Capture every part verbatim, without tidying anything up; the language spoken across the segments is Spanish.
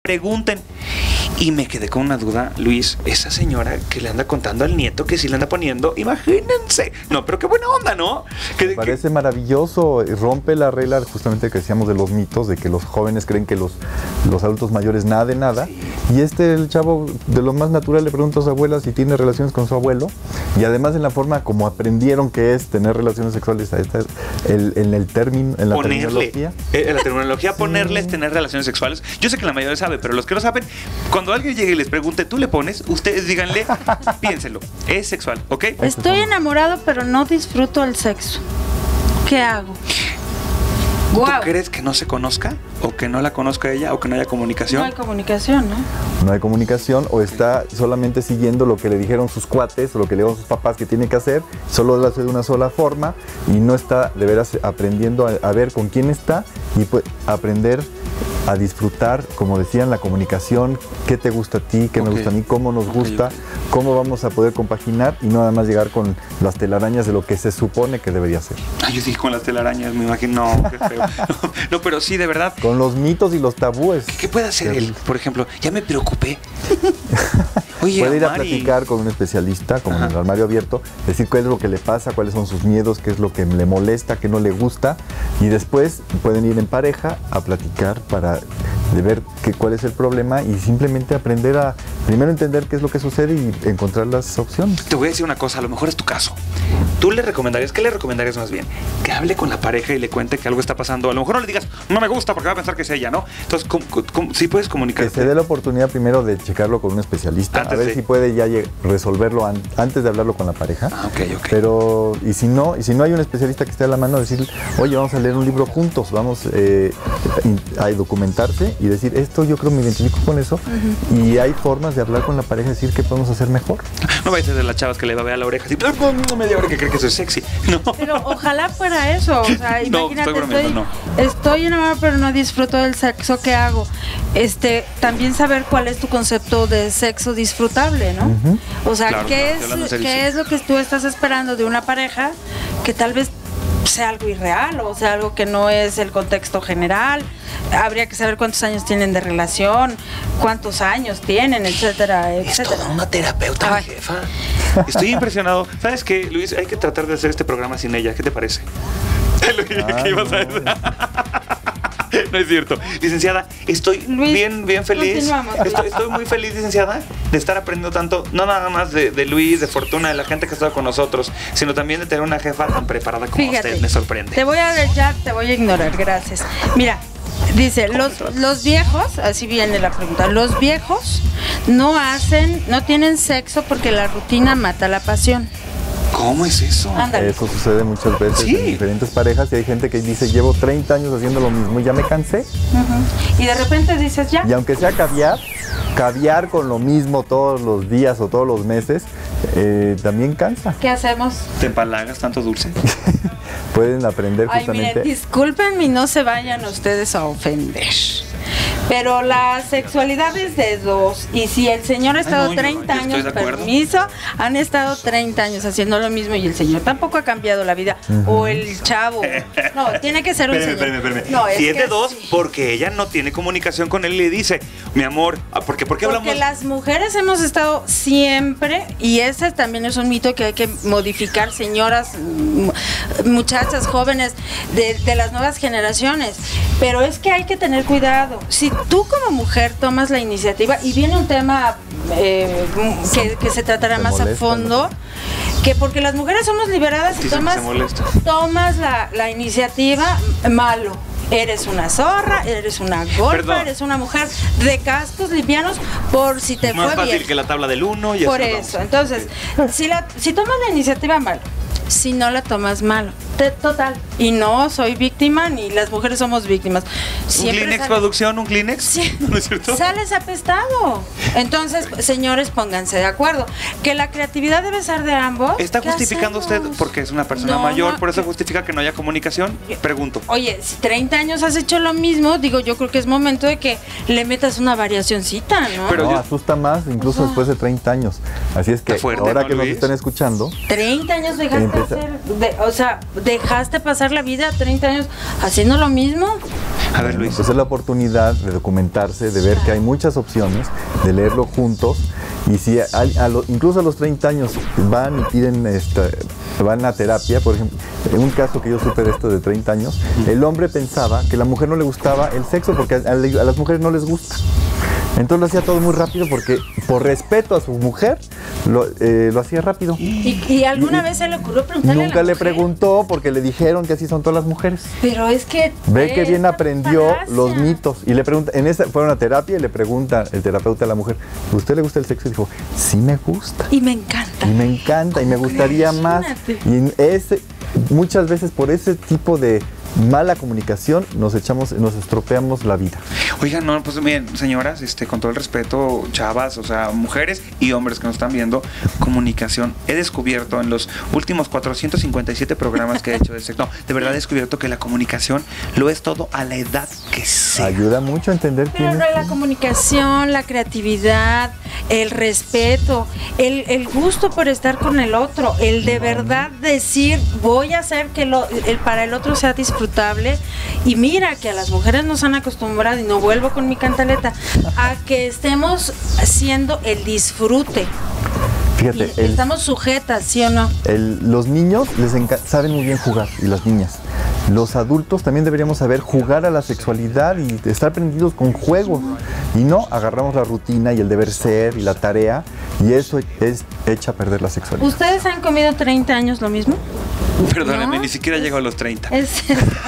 pregunten. Y me quedé con una duda, Luis, esa señora que le anda contando al nieto que sí le anda poniendo, imagínense. No, pero qué buena onda, ¿no? Que, Me parece que... maravilloso, rompe la regla justamente que decíamos de los mitos, de que los jóvenes creen que los, los adultos mayores nada de nada. Sí. Y este, el chavo, de lo más natural, le pregunta a su abuela si tiene relaciones con su abuelo. Y además en la forma como aprendieron que es tener relaciones sexuales, a esta, el, en el término, en la ponerle, terminología. En la terminología, sí. Ponerles tener relaciones sexuales. Yo sé que la mayoría sabe, pero los que no saben, cuando alguien llegue y les pregunte, ¿tú le pones? Ustedes díganle, piénselo, es sexual, ¿ok? Estoy enamorado, pero no disfruto el sexo. ¿Qué hago? ¿Tú Wow. crees que no se conozca? ¿O que no la conozca ella? ¿O que no haya comunicación? No hay comunicación, ¿no? No hay comunicación, o está solamente siguiendo lo que le dijeron sus cuates o lo que le dijeron sus papás que tiene que hacer, solo lo hace de una sola forma y no está de veras aprendiendo a, a ver con quién está y pues aprender a disfrutar, como decían, la comunicación, qué te gusta a ti, qué okay. me gusta a mí, cómo nos gusta, okay, okay. cómo vamos a poder compaginar y no nada más llegar con las telarañas de lo que se supone que debería ser. Ay, yo dije con las telarañas, me imagino, no, qué feo. No, no, pero sí, de verdad. Con los mitos y los tabúes. ¿Qué, qué puede hacer él? Por ejemplo, ya me preocupé. Oye, puede ir a Mari. platicar con un especialista, como Ajá. en el armario abierto, decir cuál es lo que le pasa, cuáles son sus miedos, qué es lo que le molesta, qué no le gusta, y después pueden ir en pareja a platicar para de ver que, cuál es el problema y simplemente aprender a primero entender qué es lo que sucede y encontrar las opciones. Te voy a decir una cosa, a lo mejor es tu caso. ¿Tú le recomendarías, qué le recomendarías más bien? Que hable con la pareja y le cuente que algo está pasando. A lo mejor no le digas, no me gusta porque va a pensar que es ella, ¿no? Entonces, ¿cómo, cómo, sí puedes comunicar? Que se dé la oportunidad primero de checarlo con un especialista, antes a ver de... si puede ya resolverlo an antes de hablarlo con la pareja. Ah, ok, ok. Pero, y si no, y si no hay un especialista que esté a la mano, decir, oye, vamos a leer un libro juntos, vamos eh, a documentarse y decir, esto yo creo me identifico con eso, uh-huh. y hay formas de hablar con la pareja y decir qué podemos hacer mejor. No vayas a ser de las chavas que le va a ver a la oreja así, media hora que cree que eso es sexy. No. Pero ojalá fuera eso, o sea, imagínate, no, estoy, estoy, no. estoy enamorado pero no disfruto del sexo, ¿qué hago? Este, también saber cuál es tu concepto de sexo disfrutable, ¿no? Uh-huh. O sea, claro, ¿qué, claro, es, ¿qué es lo que tú estás esperando de una pareja que tal vez sea algo irreal o sea algo que no es el contexto general? Habría que saber cuántos años tienen de relación, cuántos años tienen, etcétera, etcétera. Es toda una terapeuta, mi jefa. Estoy impresionado. ¿Sabes qué, Luis? Hay que tratar de hacer este programa sin ella. ¿Qué te parece? Lo que, ah, que ibas no. a decir. No es cierto. Licenciada, estoy Luis, bien, bien feliz. Estoy, estoy muy feliz, licenciada, de estar aprendiendo tanto, no nada más de, de Luis, de Fortuna, de la gente que ha estado con nosotros, sino también de tener una jefa tan preparada como Fíjate, usted. Me sorprende. Te voy a ya, te voy a ignorar, gracias. Mira, dice, los, los viejos, así viene la pregunta, los viejos no hacen, no tienen sexo porque la rutina mata la pasión. ¿Cómo es eso? Ándale. Eso sucede muchas veces ¿Sí? en diferentes parejas y hay gente que dice, llevo treinta años haciendo lo mismo y ya me cansé. Uh-huh. Y de repente dices, ya. Y aunque sea caviar, caviar con lo mismo todos los días o todos los meses, eh, también cansa. ¿Qué hacemos? ¿Te empalagas tanto dulce? Pueden aprender justamente. Ay, miren, discúlpenme y no se vayan ustedes a ofender. Pero la sexualidad es de dos. Y si el señor ha estado Ay, no, treinta yo, yo años, permiso, han estado treinta años haciendo lo mismo y el señor tampoco ha cambiado la vida. Uh-huh. O el chavo. No, tiene que ser un espérame, señor. Espérame, espérame. No, si es, es de que dos, sí. porque ella no tiene comunicación con él y le dice, mi amor, ¿por qué, por qué hablamos? Porque las mujeres hemos estado siempre, y ese también es un mito que hay que modificar, señoras, muchachas, jóvenes de, de las nuevas generaciones. Pero es que hay que tener cuidado. Si tú como mujer tomas la iniciativa y viene un tema eh, que, que se tratará se más molesta, a fondo, ¿no? Que porque las mujeres somos liberadas y tomas, tomas la, la iniciativa, malo. Eres una zorra, eres una golfa, Perdón. eres una mujer de cascos livianos por si te más fue fácil bien. que la tabla del uno y por eso. eso, entonces, si, la, si tomas la iniciativa, malo. Si no la tomas, malo. Total. Y no soy víctima, ni las mujeres somos víctimas. Siempre ¿Un Kleenex, sales... producción? ¿Un Kleenex? Sí. ¿No es cierto? Sales apestado. Entonces, señores, pónganse de acuerdo. Que la creatividad debe ser de ambos. ¿Está justificando usted porque es una persona no, mayor? No, ¿Por eso justifica que no haya comunicación? Pregunto. Oye, si treinta años has hecho lo mismo, digo, yo creo que es momento de que le metas una variacioncita, ¿no? Pero no, yo... asusta más, incluso o sea, después de treinta años. Así es que fuerte, ahora ¿no, que Luis? nos están escuchando... treinta años dejaste empieza... hacer, de, o sea, dejaste pasar la vida treinta años haciendo lo mismo. A ver, Luis. Pues es la oportunidad de documentarse, de ver que hay muchas opciones, de leerlo juntos. Y si hay, a lo, incluso a los treinta años van y piden, esta, van a terapia, por ejemplo, en un caso que yo supe de esto de treinta años, el hombre pensaba que a la mujer no le gustaba el sexo porque a, a las mujeres no les gusta. Entonces lo hacía todo muy rápido porque por respeto a su mujer lo, eh, lo hacía rápido. ¿Y, y alguna y, vez se le ocurrió preguntarle Nunca a la le mujer? preguntó porque le dijeron que así son todas las mujeres. Pero es que... Ve que bien aprendió falacia. los mitos. Y le pregunta, en esa fueron a terapia y le pregunta el terapeuta a la mujer, ¿usted le gusta el sexo? Y dijo, sí me gusta. Y me encanta. Y me encanta y me gustaría crees? más. Y ese, muchas veces por ese tipo de mala comunicación nos echamos, nos estropeamos la vida. Oigan, no, pues bien, señoras, este, con todo el respeto, chavas, o sea, mujeres y hombres que nos están viendo, comunicación. He descubierto en los últimos cuatrocientos cincuenta y siete programas que he hecho de sexo, no, de verdad he descubierto que la comunicación lo es todo a la edad que sea. Ayuda mucho a entender Pero quién no, es. la comunicación, la creatividad, el respeto, el, el gusto por estar con el otro, el de verdad decir, voy a hacer que lo, el, para el otro sea disfrutable. Y mira que a las mujeres nos han acostumbrado, y no vuelvo con mi cantaleta, a que estemos haciendo el disfrute. Fíjate, el, estamos sujetas, ¿sí o no? El, los niños les saben muy bien jugar, y las niñas. Los adultos también deberíamos saber jugar a la sexualidad y estar prendidos con juegos. Y no agarramos la rutina y el deber ser y la tarea, y eso es echa a perder la sexualidad. ¿Ustedes han comido treinta años lo mismo? Perdóname, ¿No? ni siquiera llego a los treinta. Es,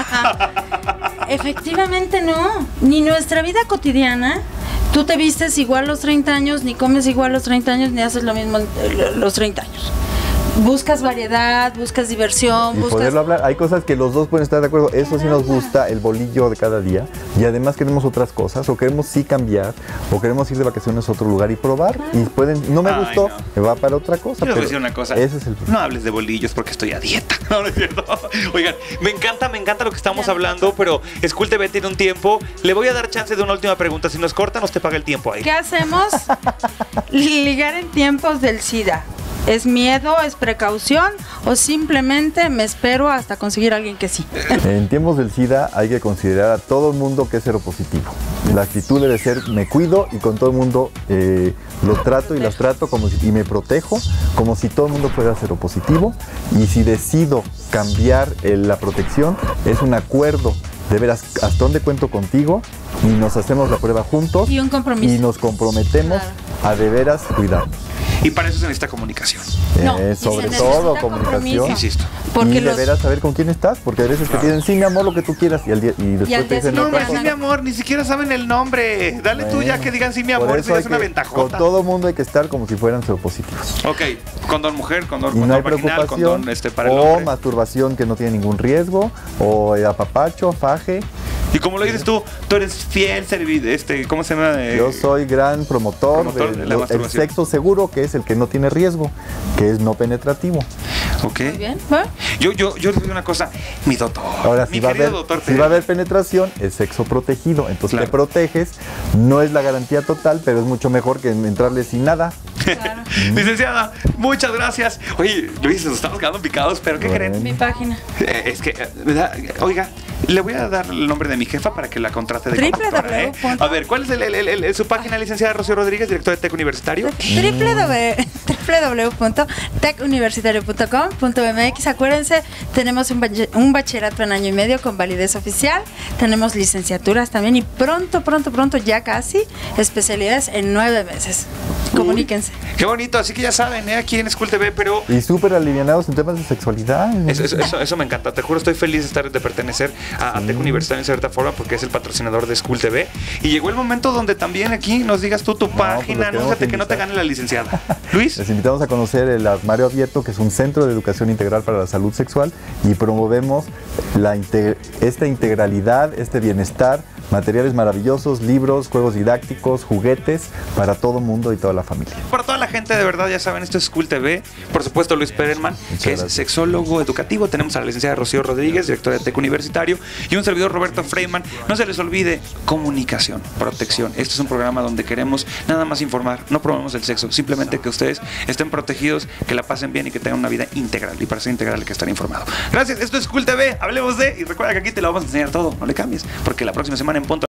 efectivamente no. Ni nuestra vida cotidiana. Tú te vistes igual a los treinta años, ni comes igual a los treinta años, ni haces lo mismo a los treinta años. Buscas variedad, buscas diversión, y buscas... poderlo hablar. Hay cosas que los dos pueden estar de acuerdo. Eso sí nos gusta, el bolillo de cada día. Y además queremos otras cosas, o queremos sí cambiar, o queremos ir de vacaciones a otro lugar y probar. Y pueden, no me Ay, gustó, no. me va para otra cosa. Quiero pero decir una cosa. Ese es el... No hables de bolillos porque estoy a dieta. No, no es cierto. Oigan, me encanta, me encanta lo que estamos hablando, pero School T V tiene un tiempo. Le voy a dar chance de una última pregunta. Si nos cortan, nos te paga el tiempo ahí. ¿Qué hacemos? Ligar en tiempos del SIDA. ¿Es miedo, es precaución o simplemente me espero hasta conseguir a alguien que sí? En tiempos del SIDA hay que considerar a todo el mundo que es seropositivo. La actitud debe ser me cuido y con todo el mundo eh, los trato y las trato como si, y me protejo como si todo el mundo fuera seropositivo. Y si decido cambiar eh, la protección, es un acuerdo de veras hasta dónde cuento contigo y nos hacemos la prueba juntos y un compromiso y nos comprometemos claro. a de veras cuidarnos. Y para eso se necesita comunicación. No, eh, sobre todo comunicación. Insisto. Porque y los... de veras saber con quién estás, porque a veces claro. te piden sí mi amor lo que tú quieras y, al día, y después y te dicen no, no, sí mi amor, ni siquiera saben el nombre. Dale bueno, tú ya que digan sí mi amor, eso es una ventajota. Con todo mundo hay que estar como si fueran seropositivos. Ok, condón mujer, condón, y condón no hay vaginal, preocupación, condón este para el o hombre. masturbación que no tiene ningún riesgo, o apapacho, faje. Y como lo dices tú, tú eres fiel, este, ¿cómo se llama? Eh, Yo soy gran promotor, promotor del de la el sexo seguro, que es el que no tiene riesgo, que es no penetrativo. Ok. Muy bien. ¿Va? Yo, yo, yo les digo una cosa, mi doctor. Ahora, mi si, va a, haber, doctor si va a haber penetración, es sexo protegido. Entonces claro. te proteges, no es la garantía total, pero es mucho mejor que entrarle sin nada. Claro. Licenciada, muchas gracias. Oye, Luis, nos estamos quedando picados, pero ¿qué bueno. creen? Mi página. Eh, es que, ¿verdad? Oiga, le voy a dar el nombre de mi jefa para que la contrate de conductora, ¿eh? A ver, ¿cuál es el, el, el, el, su página, licenciada Rocío Rodríguez, directora de TEC Universitario? w w w punto tec universitario punto com punto m x. Acuérdense, tenemos un, un bachillerato en año y medio con validez oficial, tenemos licenciaturas también y pronto, pronto, pronto, ya casi, especialidades en nueve meses. Comuníquense. Qué bonito, así que ya saben, ¿eh? Aquí en School T V, pero... Y súper alivianados en temas de sexualidad. Eso, eso, eso, eso me encanta, te juro, estoy feliz de estar de pertenecer a, sí. a TEC Universitario en cierta forma porque es el patrocinador de School T V. Y llegó el momento donde también aquí nos digas tú tu no, página, pues anúnciate que no te gane la licenciada. Luis. Les invitamos a conocer el Armario Abierto, que es un centro de educación integral para la salud sexual y promovemos la integ esta integralidad, este bienestar materiales maravillosos, libros, juegos didácticos, juguetes para todo mundo y toda la familia. Para toda la gente, de verdad, ya saben, esto es School T V. Por supuesto, Luis Perelman, Muchas que gracias. es sexólogo educativo. Tenemos a la licenciada Rocío Rodríguez, directora de TEC Universitario, y un servidor, Roberto Freeman. No se les olvide, comunicación, protección. Este es un programa donde queremos nada más informar, no promovemos el sexo, simplemente que ustedes estén protegidos, que la pasen bien y que tengan una vida integral. Y para ser integral hay que estar informado. Gracias, esto es School T V, hablemos de, y recuerda que aquí te lo vamos a enseñar todo, no le cambies, porque la próxima semana en punto